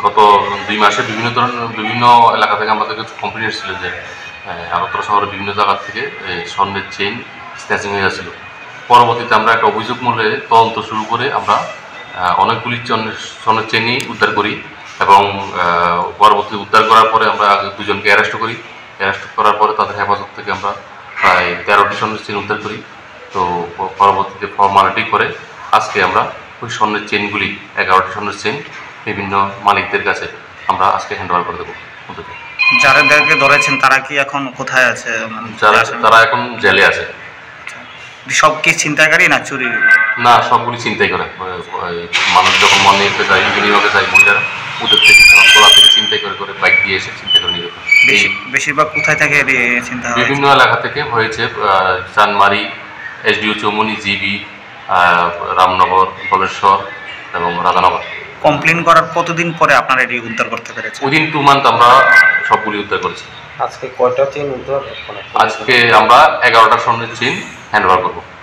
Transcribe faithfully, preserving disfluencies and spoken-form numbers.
গত দুই মাসে বিভিন্ন ধরনের বিভিন্ন এলাকা থেকে আমাদের কাছে কমপ্লেন এসেছিল যে আগরতলা শহরের বিভিন্ন জায়গা থেকে স্বর্ণের চেইন স্ন্যাচিং হয়ে যাচ্ছিল। পরবর্তীতে আমরা একটা অভিযোগ মূলে তদন্ত শুরু করে আমরা অনেকগুলি স্বর্ণের চেইনই উদ্ধার করি এবং পরবর্তী উদ্ধার করার পরে আমরা দুজনকে অ্যারেস্ট করি। অ্যারেস্ট করার পরে তাদের হেফাজত থেকে আমরা প্রায় তেরোটি স্বর্ণের চেইন উদ্ধার করি। তো পরবর্তীতে ফর্মালিটি করে আজকে আমরা ওই স্বর্ণের চেইনগুলি এগারোটি স্বর্ণের চেইন বিভিন্ন মালিকদের কাছে আমরা আজকে হ্যান্ড ওভার করে দেবো। যাদেরকে ধরেছেন তারা কি এখন কোথায় আছে? যারা তারা এখন জেলে আছে। সব কি ছিনতাইকারী না চুরি? না, সবগুলি চিন্তাই করে। মানুষ যখন মনে নিতে যায় বিনিয়োগে যায় মহিলারা ওদের থেকে গোলা থেকে চিন্তাই করে করে বাইক দিয়ে এসে চিন্তা করে নিয়ে যেত। বেশিরভাগ কোথায় থেকে চিন্তা? বিভিন্ন এলাকা থেকে হয়েছে, চানমারি, এসডিও চৌমনি, জিবি, রামনগর, বলেশ্বর এবং রাধানগর। কমপ্লেন করার কতদিন পরে আপনারা এটি উদ্ধার করতে পেরেছেন? উইদিন টু মান্থ আমরা সবগুলি উদ্ধার করেছি। আজকে কয়টা চেইন উদ্ধার? আজকে আমরা এগারোটা স্বর্ণের চেইন হ্যান্ড ওভার করবো।